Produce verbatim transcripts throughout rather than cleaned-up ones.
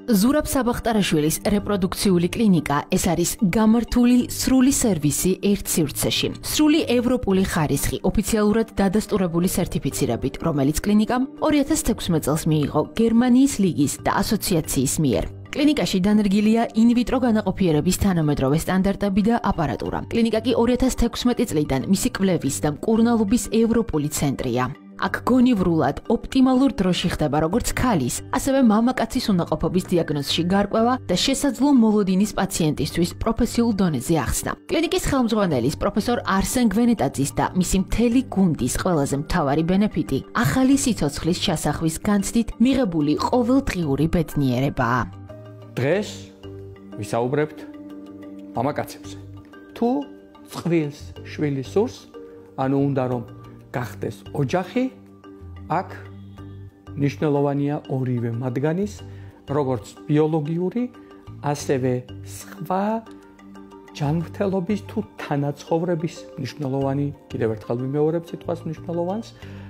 ზურაბ საბახტარაშვილის რეპროდუქციული კლინიკა ეს არის გამართული სრული სერვისი ერთ სივრცეში. სრული ევროპული ხარისხი ოფიციალურად დადასტურებული სერტიფიცირებით, რომელიც კლინიკამ ორი ათას თექვსმეტ წელს მიიღო გერმანიის ლიგის და ასოციაციის მიერ. კლინიკაში დანერგილია ინვიტრო განაყოფიერების თანამედროვე სტანდარტები და აპარატურა. კლინიკა კი ორი ათას თექვსმეტი წლიდან მისი კვლევის და მკურნალობის ევროპული ცენტრია. აქ გონივრულად ოპტიმალურ დროში ხდება როგორც ქალის, ასევე მამაკაცის უნაყოფობის დიაგნოზში გარკვევა და შესაძლო მოლოდინის პაციენტისთვის პროფესიულ დონეზე ახსნა. კლინიკის ხელმძღვანელის პროფესორ არსენ გვენეტაძის და მისი მთელი გუნდის ყველაზე მთავარი ბენეფიტი ახალი სიცოცხლის ჩასახვის განცდით მიღებული ყოველდღიური ბედნიერებაა. დღეს ვისაუბრებთ მამაკაცებზე. თუ წყვილს შვილი სურს, ანუ უნდა რომ გახდეს ოჯახი, აქ მნიშვნელოვანია ორივე მათგანის, როგორც ბიოლოგიური, ასევე სხვა ჯანმრთელობის თუ თანაცხოვრების მნიშვნელოვანი, კიდევ ერთხელ ვიმეორებ სიტყვას მნიშვნელოვანს,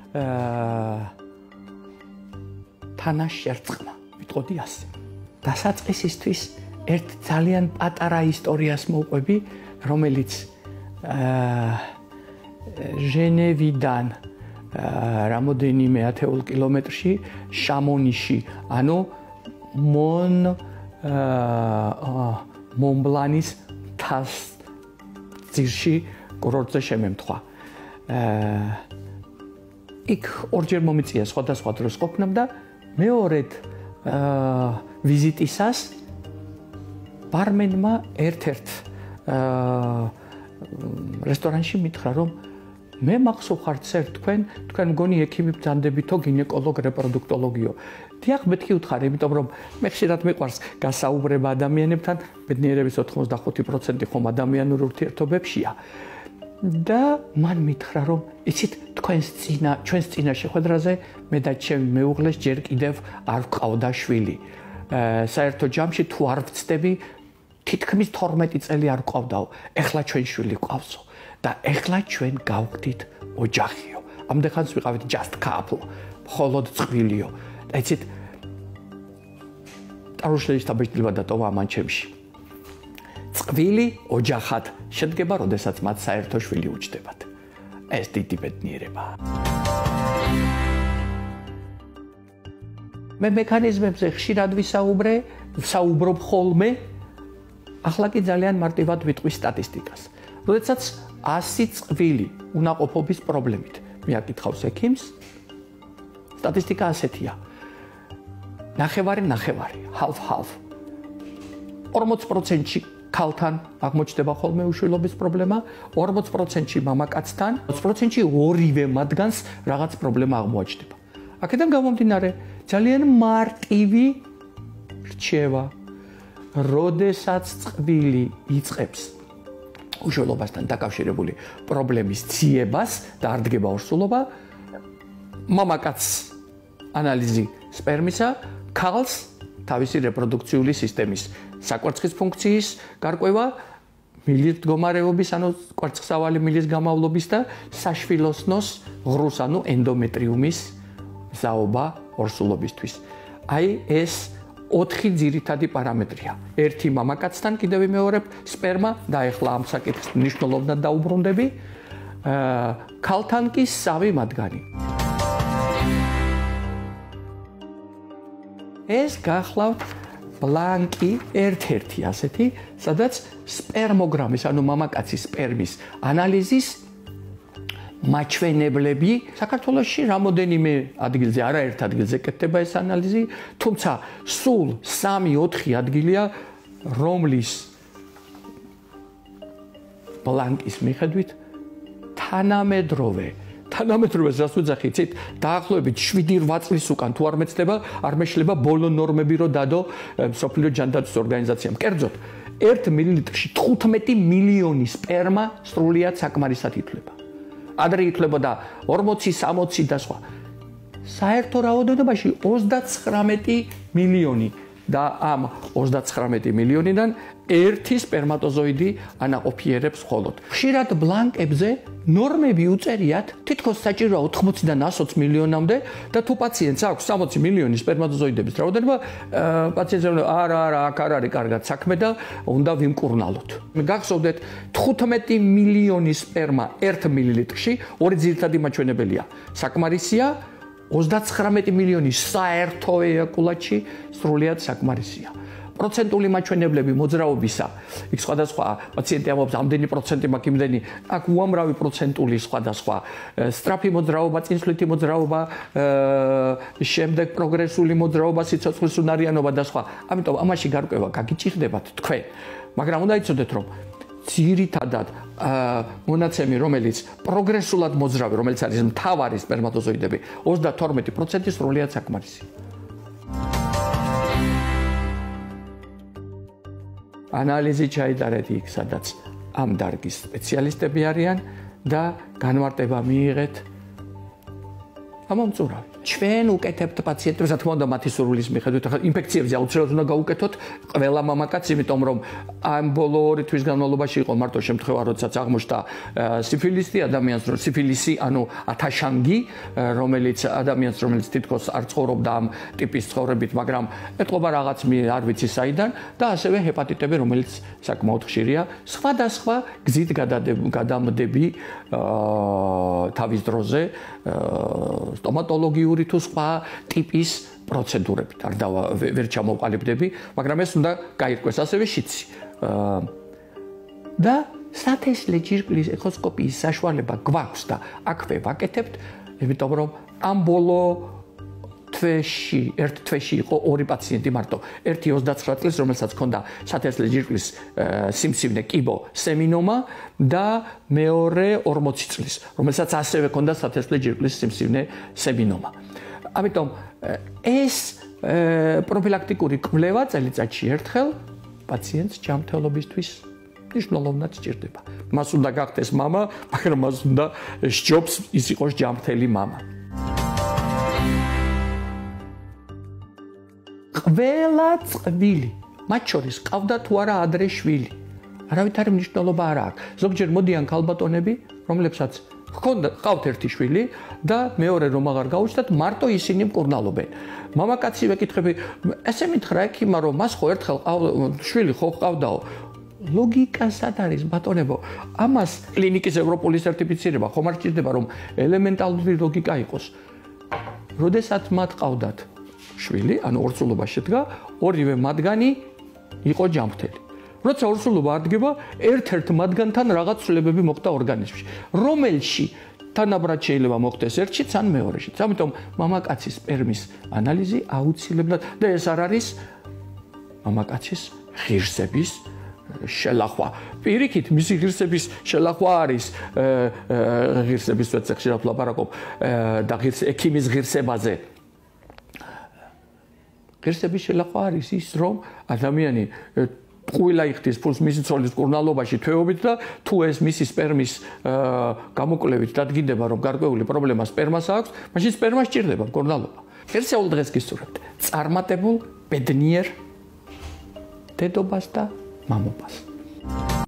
თანაშერწყმა, ვიტყოდი ასე. დასაწყისისთვის ერთ ძალიან პატარა ისტორიას მოვყვები, რომელიც ჟენევიდან რამოდენიმე ათეულ კილომეტრში შამონიში, ანუ მონ მონბლანის მთას ძირში კურორტზე შემემთხვა. იქ ორჯერ მომიწია სხვადასხვა დროს ყოფნამ და მეორედ ვიზიტისას ბარმენმა ერთ-ერთ რესტორანში მითხრა, რომ მე მახსოვხართ სერ თქვენ, თქვენ მგონი ექიმი ბრძანდებითო გინეკოლოგ რეპროდუქტოლოგიო. დიახ, მეთქი უთხარი, იმიტომ რომ მე ხშირად მიყვარს გასაუბრება ადამიანებთან, ბედნიერების ოთხმოცდახუთი პროცენტი ხომ ადამიანურ ურთიერთობებშია. და მან მითხრა, რომ იცით, თქვენს წინა, ჩვენს წინა შეხვედრაზე მე და ჩემი მეუღლეს ჯერ კიდევ არ ვყავდა შვილი. საერთო ჯამში თუ არ ვწდები, თითქმის თორმეტი წელი არ ვყავდაო. ეხლა ჩვენ შვილი ვყავსო და ეხლა ჩვენ გავხდით ოჯახიო. ამდენხანს ვიყავით just couple, მხოლოდ წყვილიო. და იცით, ტარუშელის თაბეჭდილება დატოვა ამან ჩემში. წყვილი ოჯახად შედგება, როდესაც მათ საერთო შვილი უჩნდებათ. ეს დიდი ბედნიერებაა. მე მექანიზმებზე ხშირად ვისაუბრე, ვსაუბრობ ხოლმე, ახლა კი ძალიან მარტივად ვიტყვი სტატისტიკას. როდესაც ასი წყვილი უნაყოფობის პრობლემით მიაკითხავს ექიმს, სტატისტიკა ასეთია. ნახევარი ნახევარი, half half. ორმოც პროცენტში ქალთან აღმოჩნდება ხოლმე უშვილობის პრობლემა, ორმოც პროცენტში მამაკაცთან, ოცი პროცენტში ორივე მათგანს რაღაც პრობლემა აღმოაჩნდება. აქედან გამომდინარე, ძალიან მარტივი რჩევა, როდესაც წყვილი იწყებს უშვილობასთან დაკავშირებული პრობლემის ძიებას და არ დგება ორსულობა, მამაკაცს ანალიზი სპერმისა, ქალს თავისი რეპროდუქციული სისტემის საკვერცხის ფუნქციის გარკვევა, მილის მდგომარეობის, ანუ კვერცხსავალი მილის გამავლობის და საშვილოსნოს ღრუს, ანუ ენდომეტრიუმის ზაობა ორსულობისთვის. აი ეს ოთხი ძირითადი პარამეტრია. ერთი მამაკაცთან კიდევ ვიმეორებ, სპერმა და ეხლა ამ საკითხს მნიშვნელოვნად დაუბრუნდები, ქალთან კი სამი მათგანი. ეს გახლავთ ბლანკი ერთ-ერთი ასეთი, სადაც სპერმოგრამის, ანუ მამაკაცის სპერმის ანალიზის მაჩვენებლები საქართველოში რამოდენიმე ადგილზე, არაერთ ადგილზე კეთდება ეს ანალიზი, თუმცა სულ სამი ოთხი ადგილია, რომლის ბლანკის მიხედვით თანამედროვე თანამედროვე ზასუძახი იცით, დაახლოებით შვიდი რვა წლის უკან თუ არ მეცდება, არ მეშლება ბოლო ნორმები რო დადო მსოფლიო ჯანდაცვის ორგანიზაციამ. კერძოდ, ერთ მილilitrში თხუთმეტი მილიონი სპერმა სრულიად საკმარისად ითვლება. ადრე ითვლებოდა ორმოცი სამოცი და სხვა. საერთო რაოდენობაში ოცდაცხრამეტი მილიონი და ამ ოცდაცხრამეტი მილიონიდან ერთი სპერმატოზოიდი ანაყოფიერებს მხოლოდ. ხშირად ბლანკებზე ნორმები უწერიათ თითქოს საჭიროა ოთხმოციდან ათი მილიონამდე და თუ პაციენტს აქვს სამოცი მილიონი სპერმატოზოიდების რაოდენობა, პაციენტს არა, არა, აქ არ არის კარგად საქმე და უნდა ვიმკურნალოთ. გახსოვდეთ, თხუთმეტი მილიონი სპერმა ერთ მილilitrში, ორი ძირითადი მაჩვენებელია. საკმარისია, ოცდაცხრამეტი მილიონი საერთო ეიაკულატში სრულიად საკმარისია. პროცენტული მაჩვენებლები მოძრაობისა, იქ სხვადასხვა პაციენტი ამბობს, ამდენი პროცენტი მაქვს, იმდენი, აქ უამრავი პროცენტული სხვადასხვა, სწრაფი მოძრაობა, წინსვლითი მოძრაობა, შემდეგ პროგრესული მოძრაობა, სიცოცხლის უნარიანობა და სხვა. ამიტომ ამაში გარკვევა გაგიჭირდებათ თქვენ. მაგრამ უნდა იცოდეთ, რომ ძირითადად მონაცემი, რომელიც პროგრესულად მოძრავი, რომელიც არის მთავარი სპერმატოზოიდები, ოცდათორმეტი პროცენტი სრულიად საკმარისია. ანალიზი ჩაიტარეთ იქ, სადაც ამ დარგის სპეციალისტები არიან და განმარტება მიიღეთ ამომწურავი. ჩვენ უკეთებთ პაციენტებს, რა თქმა უნდა, მათი სურვილის მიხედვით, ახლა ინფექციებზე აუცილებლად უნდა გაუკეთოთ ყველა მამაკაც, იმიტომ რომ ამ ბოლო ორი თვის განმავლობაში იყო მარტო შემთხვევა, როდესაც აღმოჩნდა სიფილისი ადამიანს, რომ სიფილისი, ანუ ათაშანგი, რომელიც ადამიანს, რომელიც თითქოს არ ცხოვრობდა ამ ტიპის ცხოვრებით, მაგრამ ეთყობა რაღაც არ ვიცი საიდან და ასევე ჰეპატიტები, რომელიც საკმაოდ ხშირია, სხვადასხვა გზით გადამდები თავის დროზე სტომატოლოგიური თუ სხვა ტიპის პროცედურებით არ დავა ვერ ჩამოვყალიბდები, მაგრამ ეს უნდა გაირკვეს ასევე შიცი. და სათესლე ჯირკვლის ეხოსკოპიის საშუალება გვაქვს და აქვე ვაკეთებთ, იმიტომ რომ ამ ბოლო თვეში, ერთ თვეში იყო ორი პაციენტი მარტო. ერთი ოცდაცხრა წლის, რომელსაც ჰქონდა სათესლე ჯირკვლის სიმსივნე კიბო სემინომა და მეორე ორმოცი წლის, რომელსაც ასევე ჰქონდა სათესლე ჯირკვლის სიმსივნე სემინომა. ამიტომ ეს პროფილაქტიკური კვლევა წელიწადში ერთხელ პაციენტს ჯანმრთელობისთვის მნიშვნელოვნად სჭირდება. მას უნდა გახდეს მამა, მაგრამ მას უნდა სჯობს ის იყოს ჯანმრთელი მამა. ყველა წვილი, მათ შორის ყავდა თუ არა ადრე შვილი. არავითარი მნიშვნელობა არ აქვს. ზოგჯერ მოდიან ქალბატონები, რომლებსაც ჰქონდა ყავთ ერთი შვილი და მეორე რომ აღარ გაუჩნდათ, მარტო ისინი მკურნალობენ. მამაკაცი ვეკითხები, ესე მითხრა ექიმა, რომ მას ხო ერთხელ შვილი ხო ყავდაო? ლოგიკა სად არის, ბატონებო? ამას კლინიკის ევროპული სერტიფიცირება ხომ არ სჭირდება, რომ ელემენტარული ლოგიკა იყოს. როდესაც მათ ყავდათ შვილი, ანუ ორსულობა შედგა, ორივე მათგანი იყო ჯანმრთელი. როცა ორსულობა ადგება, ერთ-ერთ მათგანთან რაღაც ცვლილებები მოხდა ორგანიზმში, რომელში თანაბრად შეიძლება მოხდეს ერთშიც ან მეორეშიც. ამიტომ მამაკაცის სპერმის ანალიზი აუცილებლად და ეს არ არის მამაკაცის ღირსების შელახვა. პირიქით, მისი ღირსების შელახვა არის ღირსების ვეცე ხშირად ვლაპარაკობ და ექიმის ღირსებაზე. ღირსების შელახვა არის ის, რომ ადამიანი ტყუილა იხდის ფულს მისი ცოლის მკურნალობაში თვეობით და თუ ეს მისი სპერმის გამოკვლევით დადგინდება, რომ გარკვეული პრობლემა სპერმას აქვს, მაშინ სპერმა სჭირდება მკურნალობა. ღირსეულ დღეს გისურვებთ წარმატებულ ბედნიერ დედობას და მამობას.